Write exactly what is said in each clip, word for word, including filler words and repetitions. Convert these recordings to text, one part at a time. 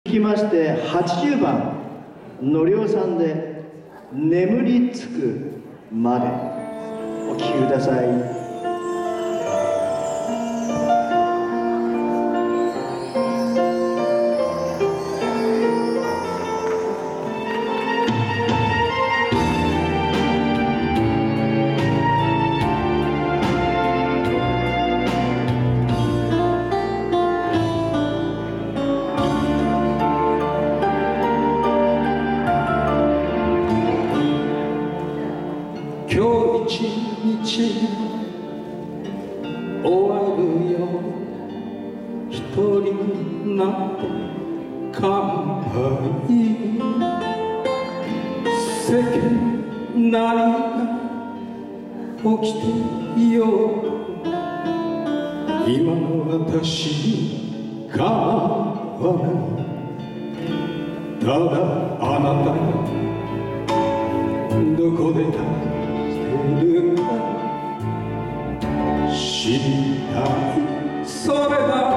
きましてはちじゅうばんのりおさんで「眠りつくまで」お聴きください。 今日一日終わるよ一人になって乾杯世間何が起きていよう今の私に構わないただあなたがどこでるか知りたいそれだ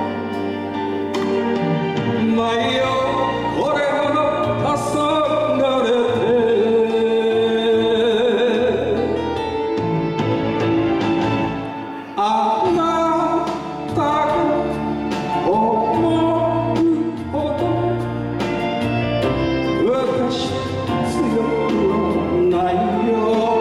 前よこれほど黄昏てあなたが思うほど私強くはないよ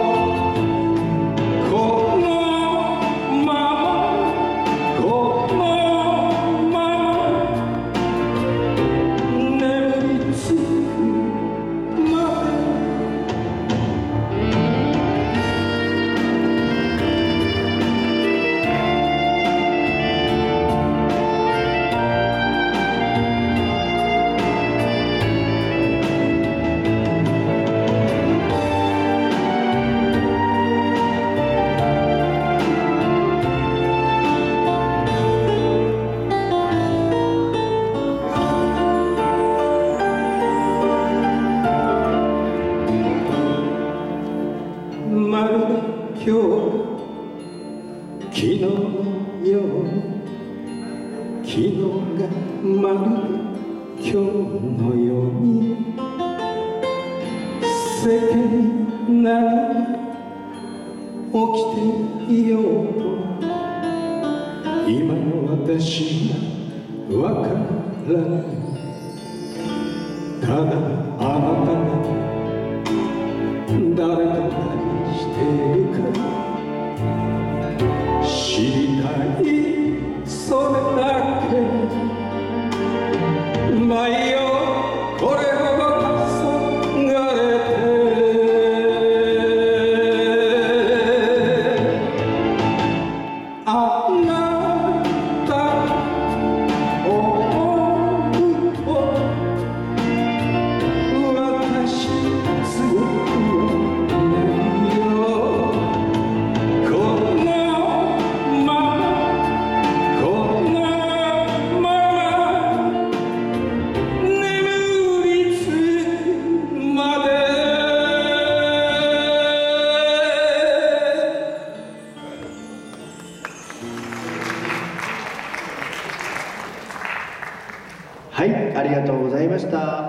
まるで今日昨日のよう昨日がまるで今日のように世間に何が起きていようと今の私がわからないただあなたが誰と何しているか知りたいそれだけ前よこれほど黄昏てあなた思うほど私強くはい、ありがとうございました。